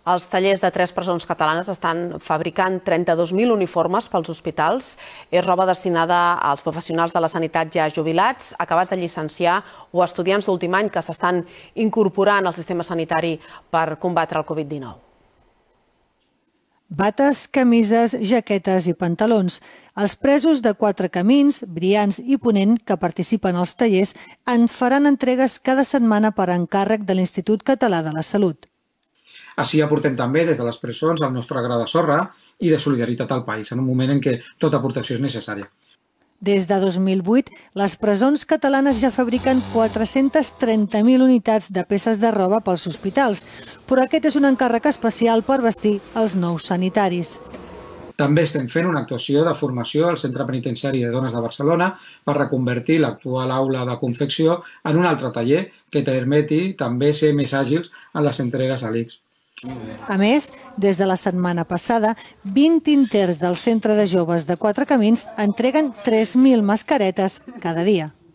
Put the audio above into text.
Els tallers de 3 presons catalanes estan fabricant 32.000 uniformes pels hospitals. És roba destinada als professionals de la sanitat ja jubilats, acabats de llicenciar o estudiants d'últim any que s'estan incorporant al sistema sanitari per combatre el Covid-19. Bates, camises, jaquetes i pantalons. Els presos de 4 camins, Brians i Ponent, que participen als tallers, en faran entregues cada setmana per encàrrec de l'Institut Català de la Salut. Així aportem també des de les presons el nostre gra de sorra i de solidaritat al país, en un moment en què tota aportació és necessària. Des de 2008, les presons catalanes ja fabriquen 430.000 unitats de peces de roba pels hospitals, però aquest és un encàrrec especial per vestir els nous sanitaris. També estem fent una actuació de formació al Centre Penitenciari de Dones de Barcelona per reconvertir l'actual aula de confecció en un altre taller que permeti també ser més àgils en les entregues a l'ICS. A més, des de la setmana passada, 20 interns del Centre de Joves de 4 Camins entreguen 3.000 mascaretes cada dia.